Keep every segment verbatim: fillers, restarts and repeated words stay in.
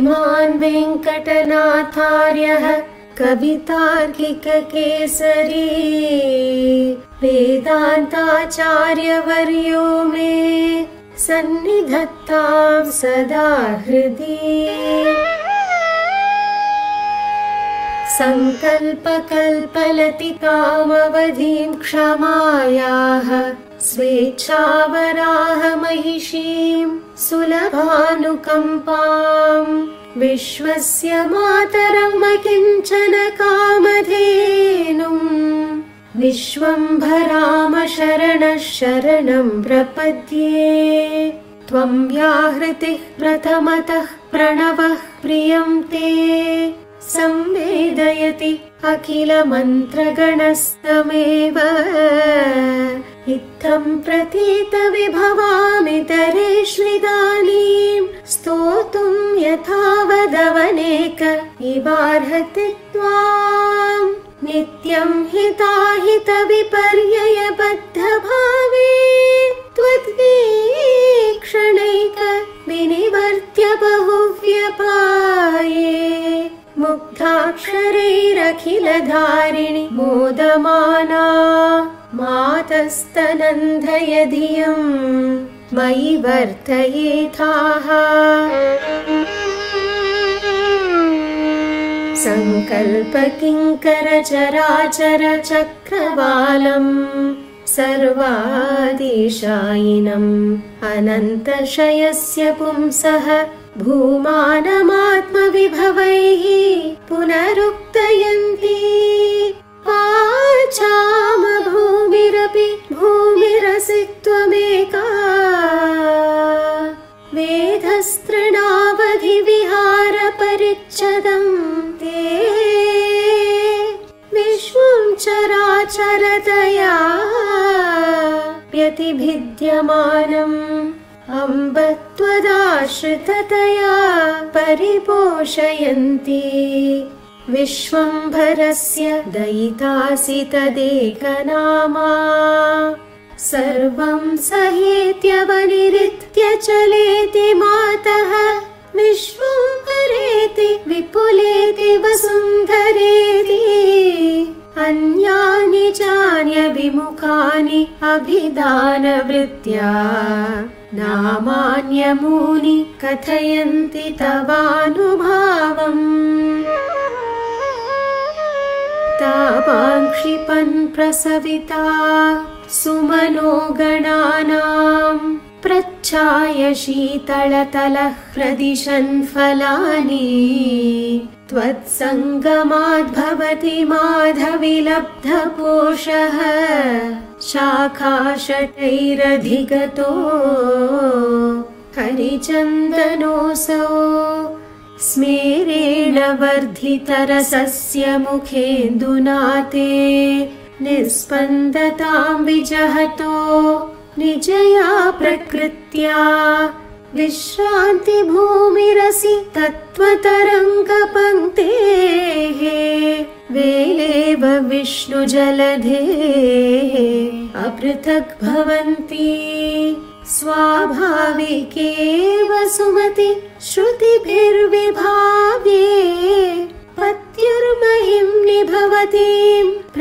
श्रीमान् वेङ्कटनाथार्यः कवितार्किककेसरी वेदान्ताचार्यवर्यो मे सन्निधत्तां सदा हृदि। सङ्कल्पकल्पलतिकामवधीं क्षमायाः स्वेच्छावराह महिषीं सुलभानुकम्पाम् विश्वस्य मातरम् अकिञ्चन कामधेनुम् विश्वम्भराम शरणः शरणं प्रपद्ये। त्वं व्याहृतिः प्रथमतः प्रणवः प्रियं ते संवेदयति अखिलमन्त्रगणस्तमेव इत्थं प्रतीत विभवामि तरेष्विदानीं स्तोतुं यथावदवनेक इवार्हति त्वां नित्यं हिताहित विपर्ययबद्धभावे त्वद्वीक्षणैक विनिवर्त्य बहुव्यपाये मुग्धाक्षरैरखिलधारिणि मोदमाना मातस्तनन्धय धियं मयि वर्तयेथाः। सङ्कल्पकिङ्कर चराचर चक्रवालम् सर्वादिशायिनम् अनन्तशयस्य पुंसः भूमानमात्मविभवैः पुनरुक्तयन्ति वाचाम भूमिरपि भूमिरसि त्वमेका वेदस्तृणावधि विहार परिच्छदं ते विश्वं चराचरतया व्यतिभिद्यमानम् अम्ब त्वदाश्रिततया परिपोषयन्ति विश्वम्भरस्य दयितासि तदेकनामा सर्वं सहेत्यवनिरित्य चलेति मातः विश्वम्भरेति विपुलेति वसुन्धरेति अन्यानि चान्यविमुखानि अभिधानवृत्त्या नामान्यमूनि कथयन्ति तवानुभावम् तावां क्षिपन् प्रसविता सुमनो गणानां प्रच्छाय शीतलतलः प्रदिशन् फलानि त्वत्सङ्गमाद्भवति माधविलब्धपोषः शाखाशटैरधिगतो हरिचन्दनोऽसौ स्मेरेण वर्धितरसस्य मुखेन्दुना ते निस्पन्दतां विजहतो निजया प्रकृत्या विश्रान्ति भूमिरसि तत्त्वतरङ्गपङ्क्तेः वेलेव विष्णुजलधेः अपृथक् भवन्ति स्वाभाविकेव सुमति श्रुतिभिर्विभाव्ये पत्युर्महिं निभवतीं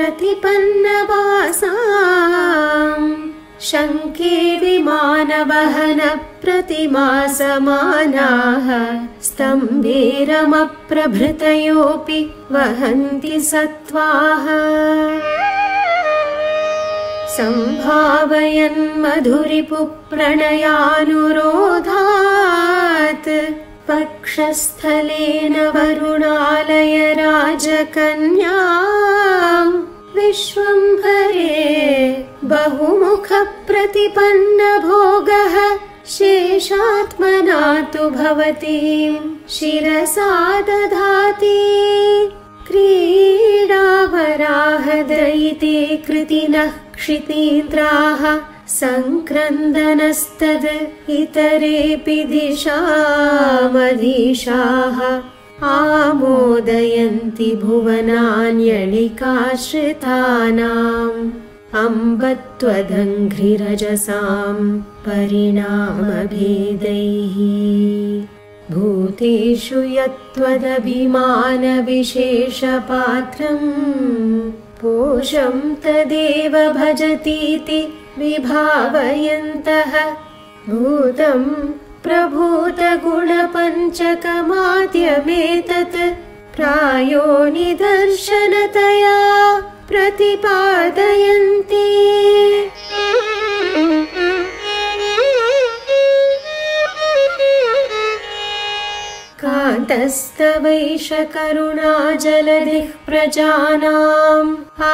प्रतिपन्नवासाम् शङ्के विमानवहन प्रतिमा समानाः स्तम्भेरमप्रभृतयोऽपि वहन्ति सत्त्वाः सम्भावयन् मधुरिपुप्रणयानुरोधात् पक्षस्थलेन वरुणालय राजकन्याम् विश्वम्भरे बहुमुख प्रतिपन्न भोगः शेषात्मना तु भवतीं शिरसा दधाति क्रीडावराहदयिते कृतिनः क्षितीन्द्राः सङ्क्रन्दनस्तद् इतरेऽपि दिशामधीशाः आमोदयन्ति भुवनान्यणिकाश्रितानाम् अम्ब त्वदङ्घ्रिरजसां परिणामभेदैः भूतेषु यत्त्वदभिमानविशेषपात्रम् पोषं तदेव भजतीति विभावयन्तः भूतं प्रभूतगुणपञ्चकमाद्यमेतत् प्रायो निदर्शनतया प्रतिपादयन्ति। कान्तस्तवैष करुणाजलधिः प्रजानाम्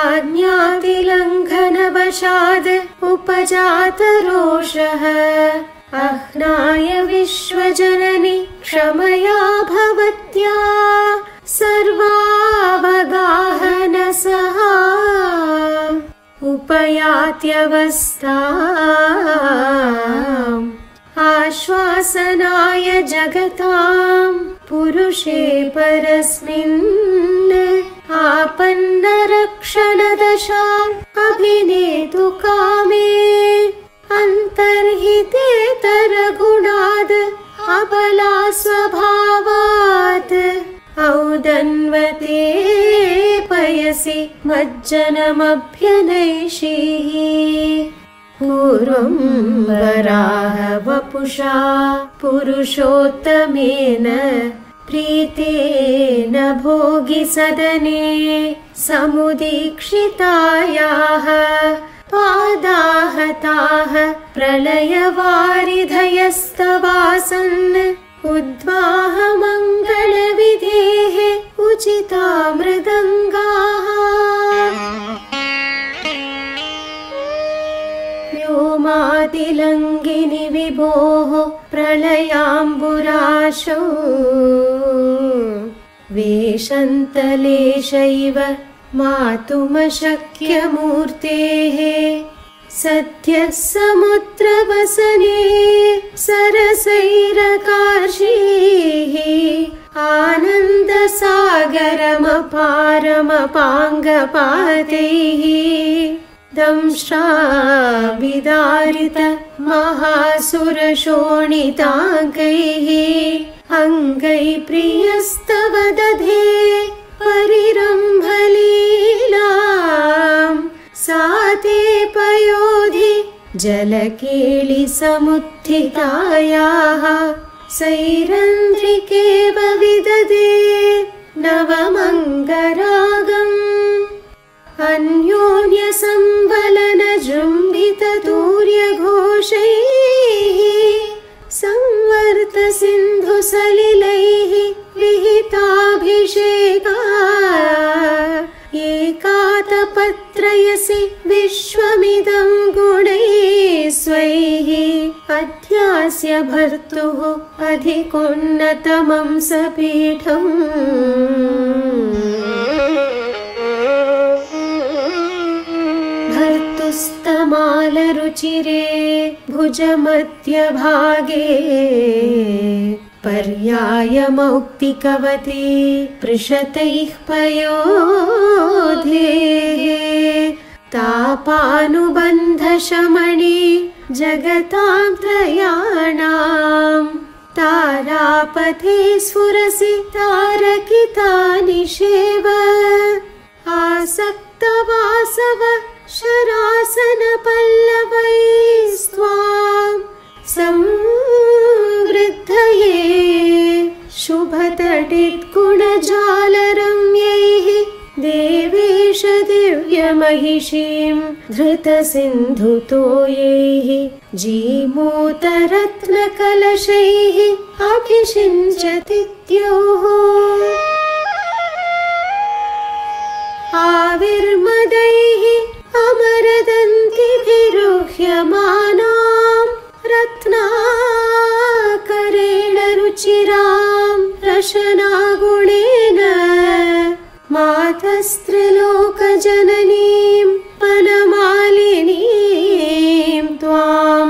आज्ञातिलङ्घनवशाद् उपजातरोषः अह्नाय विश्वजननि क्षमया भवत्या सर्वावगाहनसः उपयात्यवस्थाम् आश्वासनाय जगताम् पुरुषे परस्मिन् आपन्नरक्षणदशाम् अभिनेतु कामे अन्तर्हितेतरगुणाद् अबला स्वभावात् औदन्वते पयसि मज्जनमभ्यनैषीः पूर्वं वराह वपुषा पुरुषोत्तमेन प्रीतेन भोगि सदने समुदीक्षितायाः पादाहताः प्रलयवारिधयस्तवासन् उद्वाह मङ्गलविधेः उचिता मृदङ्गाः व्योमातिलङ्घिनि विभोः प्रलयाम्बुराशौ वेशन्तलेशैव मातुमशक्यमूर्तेः सद्यः समुद्रवसने सरसैरकार्षीः आनन्दसागरमपारमपाङ्गपातैः दंष्ट्राविदारित महासुरशोणिताङ्गैः अङ्गै प्रियस्तव दधे परिरम्भलीलाम् सा ते पयोधि जलकेळि समुत्थितायाः सैरन्ध्रिकेव विददे नवमङ्गरागम् अन्योन्यसंवलनजृम्भिततूर्यघोषैः संवर्त सिन्धुसलिलैः विहिताभिषेका एकातपत्रयसि विश्वमिदं गुणैः स्वैः अध्यास्य भर्तुः अधिकोन्नतमं सपीठम् भर्तुस्तमालरुचिरे भुजमध्यभागे पर्यायमौक्तिकवती पृषतैः पयोधेः तापानुबन्धशमनी जगतां त्रयाणाम् तारापथे स्फुरसि तारकिता निषेव आसक्तवासव शरासनपल्लवैस्त्वां संवृद्धये शुभतटिद्गुणजालरम्यैः देवेश दिव्यमहिषीं धृतसिन्धुतोयैः जीमूतरत्नकलशैः अभिषिञ्चतीत्योः आविर्मदैः अमरदन्तिभिरुह्यमानां रत्नाकरेण रुचिरां रशनागुणेन मातस्त्रिलोकजननीं वनमालिनीं त्वां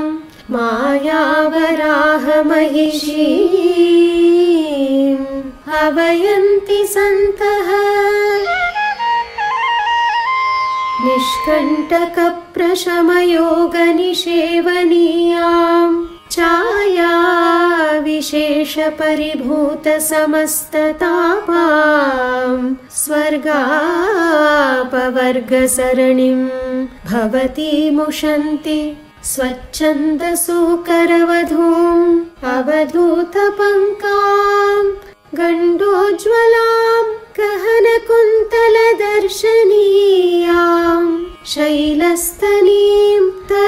मायावराहमहिषीम् अवयन्ति सन्तः निष्कण्टकप्रशमयोगनिषेवनीयां छाया विशेष परिभूत समस्ततापां स्वर्गापवर्ग सरणिं भवती मुषन्ति स्वच्छन्दसूकरवधूम् अवधूतपङ्काम् गण्डोज्ज्वलां गहनकुन्तलदर्शनीयाम् शैलस्तनीं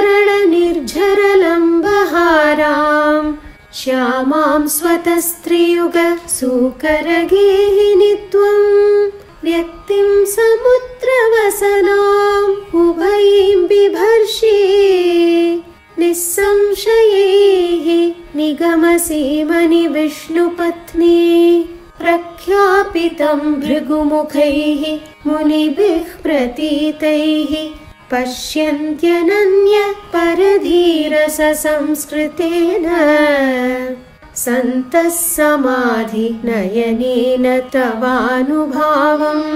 तरणनिर्झरलम्बहाराम् श्यामां स्वतस्त्रियुग सूकरगेहिनि त्वम् व्यक्तिं समुद्रवसनाम् उभयीं बिभर्षि निस्संशयैः निगमसीमनि विष्णुपत्नी प्रख्यापितं भृगुमुखैः मुनिभिः प्रतीतैः पश्यन्त्यनन्य परधीरस संस्कृतेन सन्तः समाधि नयनेन तवानुभावम्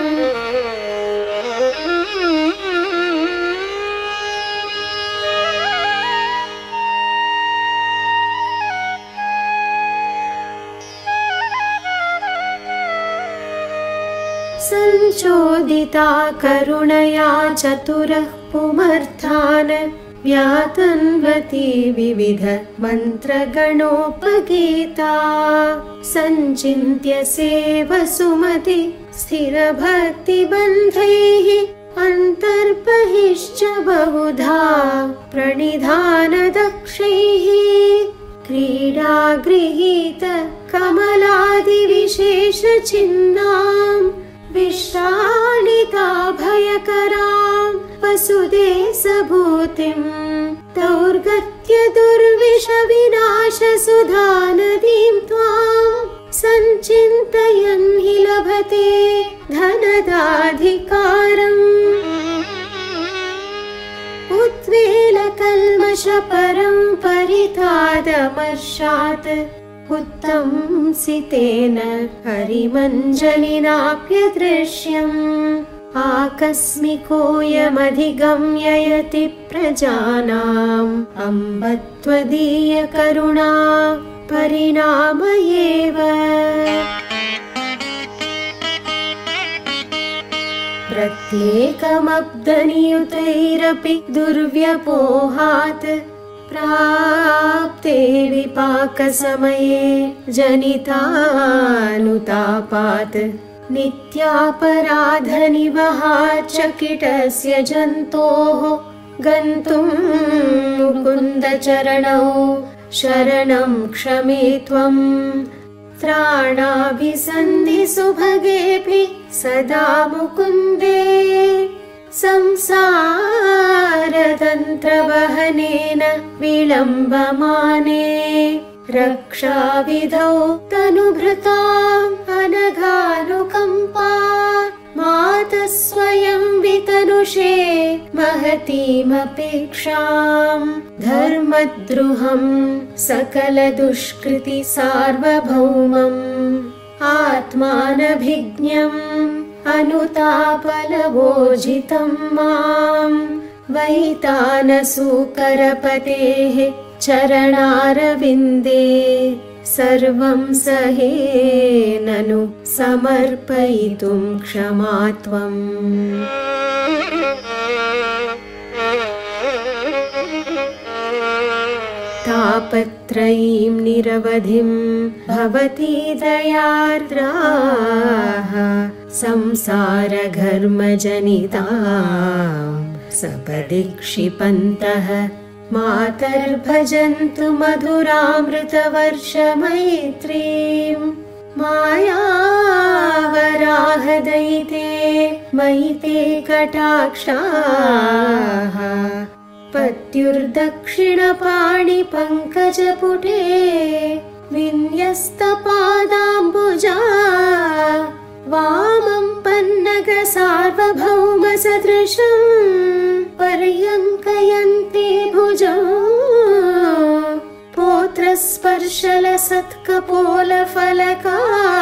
संचोदिता करुणया चतुरः पुमर्थान् व्यातन्वती विविध मन्त्रगणोपगीता सञ्चिन्त्य सेवसुमति स्थिरभक्तिबन्धैः अन्तर्बहिश्च बहुधा प्रणिधानदक्षैः क्रीडागृहीत कमलादिविशेषचिह्नाम् विश्राणिता भयकरां वसुदे सबूतिं दौर्गत्य दुर्विषविनाशसुधानदीं त्वां सञ्चिन्तयन् हि लभते धनदाधिकारम् उद्वेलकल्मषपरं परितादमर्षात् उत्तंसितेन हरिमञ्जलिनाप्यदृश्यम् आकस्मिकोऽयमधिगम्ययति प्रजानाम् अम्ब त्वदीयकरुणा परिणाम एव प्रत्येकमब्दनियुतैरपि दुर्व्यपोहात् प्राप्ते विपाकसमये जनितानुतापात् नित्यापराधनिवहाचकिटस्य जन्तोः गन्तुं मुकुन्दचरणौ शरणं क्षमे त्वम् त्राणाभिसन्धिसुभगेऽपि सदा मुकुन्दे संसारतन्त्रवहनेन विलम्बमाने रक्षाविधौ तनुभृताम् अनघानुकम्पा मातः स्वयं वितनुषे महतीमपेक्षाम् धर्मद्रुहम् सकलदुष्कृति सार्वभौमम् आत्मानभिज्ञम् अनुतापलवोजितं मां वैतानसूकरपतेः चरणारविन्दे सर्वं सहे ननु समर्पयितुं क्षमा त्वम् तापत्रयीं निरवधिं भवती दयार्द्राः संसारघर्मजनितां सपदि क्षिपन्तः मातर्भजन्तु मधुरामृतवर्षमैत्रीं मायावराहदयिते मयि ते कटाक्षाः पत्युर्दक्षिणपाणिपङ्कजपुटे विन्यस्तपादाम्बुजा वामं पन्नगसार्वभौमसदृशं पर्यङ्कयन्ते भुजं पोत्रस्पर्शलसत्कपोलफलका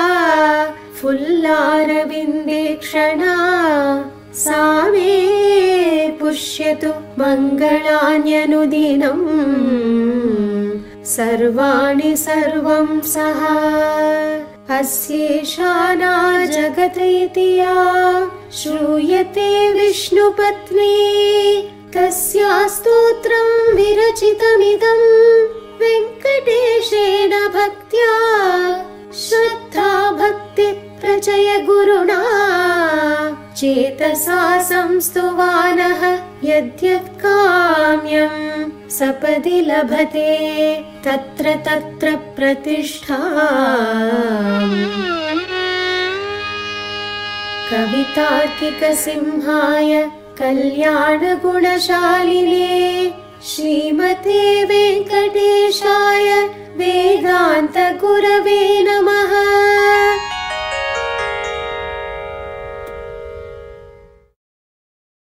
फुल्लारविन्दे क्षणा सा मे पुष्यतु मङ्गलान्यनुदिनम् सर्वाणि सर्वं सः अस्येशाना जगत् इति या श्रूयते विष्णुपत्नी तस्या स्तोत्रं विरचितमिदं वेङ्कटेशेन भक्त्या श्रद्धा भक्ति प्रचय गुरुणा चेतसा संस्तुवानः यद्यत् काम्यं सपदि लभते तत्र तत्र प्रतिष्ठा। कवितार्किकसिंहाय कल्याणगुणशालिने श्रीमते वेङ्कटेशाय वेदान्तगुरवे नमः।